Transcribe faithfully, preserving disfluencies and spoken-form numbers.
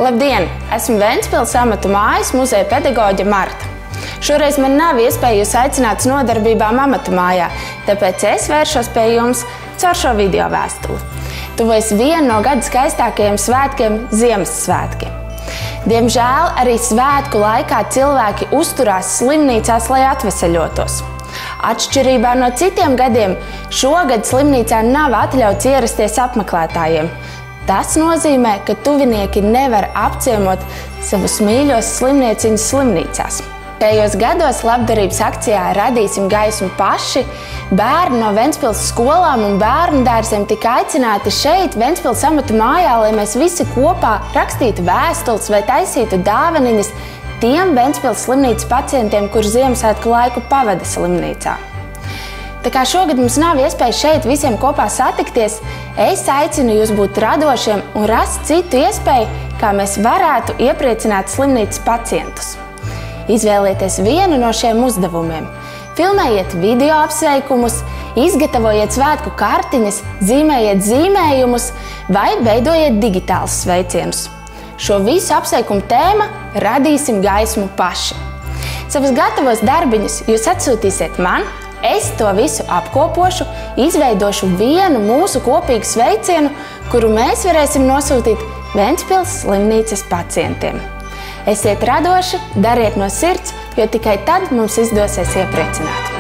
Labdien! Esmu Ventspils amatu mājas muzeja pedagoģe Marta. Šoreiz man nav iespēja jūs aicināt uz nodarbībām amatu mājā, tāpēc es vēršos pie jums caur šo video vēstuli. Tuvojas viena no gada skaistākajiem svētkiem – Ziemassvētki. Diemžēl arī svētku laikā cilvēki uzturās slimnīcās, lai atveseļotos. Atšķirībā no citiem gadiem, šogad slimnīcā nav atļauts ierasties apmeklētājiem. Tas nozīmē, ka tuvinieki nevar apciemot savus mīļos slimnieciņus slimnīcās. Šajos gados labdarības akcijā Radīsim gaismu paši bērni no Ventspils skolām un bērnu dārziem tika aicināti šeit, Ventspils amatu mājā, lai mēs visi kopā rakstītu vēstules vai taisītu dāvaniņas tiem Ventspils slimnīcas pacientiem, kuri Ziemassvētku laiku pavada slimnīcā. Tā kā šogad mums nav iespēja šeit visiem kopā satikties, es aicinu jūs būt radošiem un rast citu iespēju, kā mēs varētu iepriecināt slimnīcas pacientus. Izvēlieties vienu no šiem uzdevumiem. Filmējiet video apsveikumus, izgatavojiet svētku kartiņas, zīmējiet zīmējumus vai veidojiet digitālus sveicienus. Šo visu apsveikumu tēma – Radīsim gaismu paši. Savus gatavos darbiņus jūs atsūtīsiet man, es to visu apkopošu, izveidošu vienu mūsu kopīgu sveicienu, kuru mēs varēsim nosūtīt Ventspils slimnīcas pacientiem. Esiet radoši, dariet no sirds, jo tikai tad mums izdosies iepriecināt.